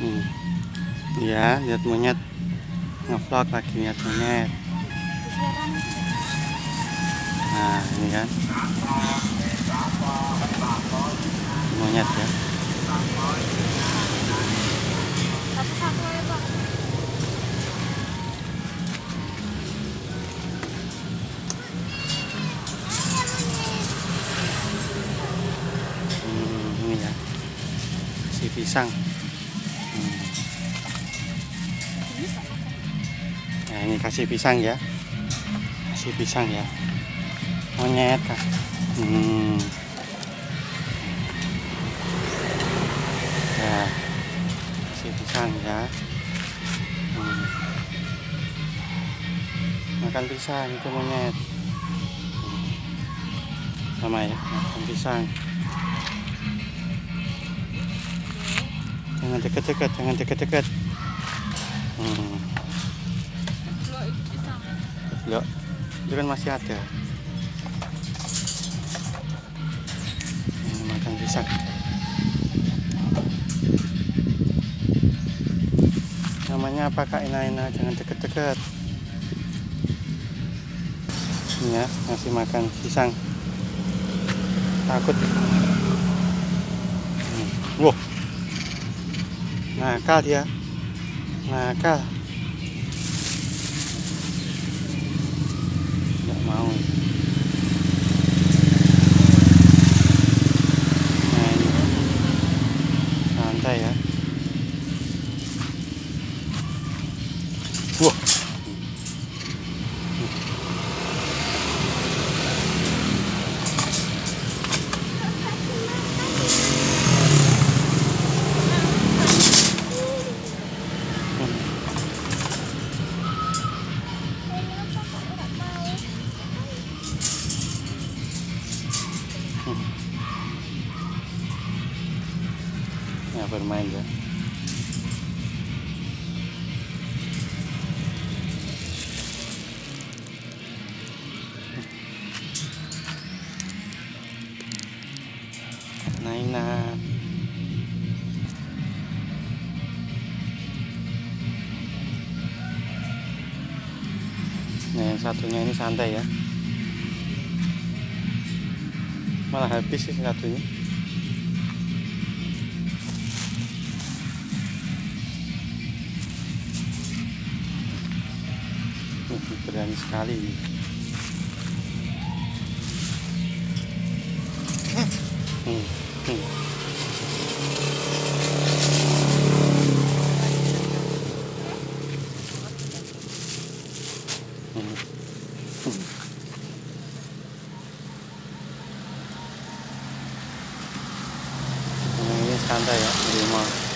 Hmm. Ya, lihat monyet ngevlog lagi lihat monyet. Nah, ini kan monyet ya. Satu-satu ya, Bang. Ini ya, si pisang. Nah, ini kasih pisang ya, kasih pisang ya, monyet kan. Ya, kasih pisang ya. Makan pisang itu monyet. Sama ya, makan pisang. Jangan deket-deket, jangan deket-deket. Loh, itu kan masih ada. Makan pisang. Namanya apa Kak Ina? Jangan deket-deket. Ini ya, masih makan pisang. Takut. Wow. Nakal dia. Nakal. Nggak mau. Nah, ini. Santai ya. Wah. Ya, bermain ya. Naina. Nah, yang satunya ini santai ya. Malah habis sih satunya. Berani sekali. Ini santai ya di mall.